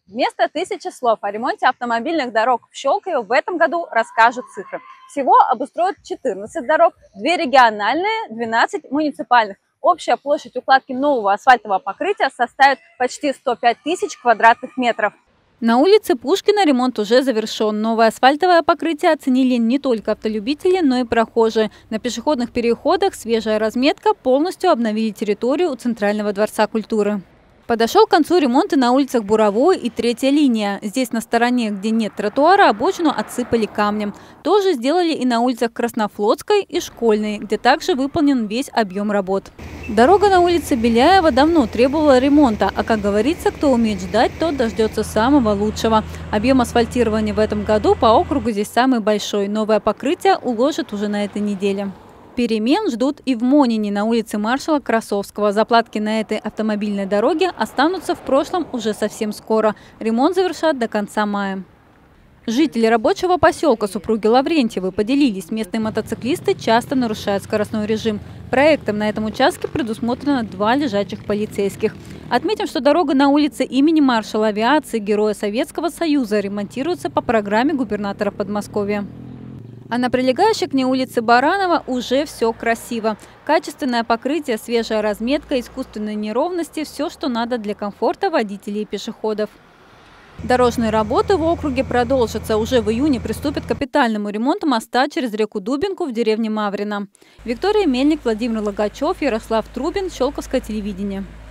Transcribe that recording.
Вместо 1000 слов о ремонте автомобильных дорог в Щелково в этом году расскажут цифры. Всего обустроят 14 дорог, 2 региональные, 12 муниципальных. Общая площадь укладки нового асфальтового покрытия составит почти 105 тысяч квадратных метров. На улице Пушкина ремонт уже завершен. Новое асфальтовое покрытие оценили не только автолюбители, но и прохожие. На пешеходных переходах свежая разметка, полностью обновили территорию у Центрального дворца культуры. Подошел к концу ремонт и на улицах Буровой и Третья линия. Здесь на стороне, где нет тротуара, обочину отсыпали камнем. Тоже сделали и на улицах Краснофлотской и Школьной, где также выполнен весь объем работ. Дорога на улице Беляева давно требовала ремонта, а, как говорится, кто умеет ждать, тот дождется самого лучшего. Объем асфальтирования в этом году по округу здесь самый большой. Новое покрытие уложат уже на этой неделе. Перемен ждут и в Монине на улице маршала Красовского. Заплатки на этой автомобильной дороге останутся в прошлом уже совсем скоро. Ремонт завершат до конца мая. Жители рабочего поселка супруги Лаврентьевы поделились. Местные мотоциклисты часто нарушают скоростной режим. Проектом на этом участке предусмотрено 2 лежачих полицейских. Отметим, что дорога на улице имени маршала авиации Героя Советского Союза ремонтируется по программе губернатора Подмосковья. А на прилегающей к ней улице Баранова уже все красиво. Качественное покрытие, свежая разметка, искусственные неровности – все, что надо для комфорта водителей и пешеходов. Дорожные работы в округе продолжатся. Уже в июне приступят к капитальному ремонту моста через реку Дубинку в деревне Маврино. Виктория Мельник, Владимир Логачев, Ярослав Трубин, Щелковское телевидение.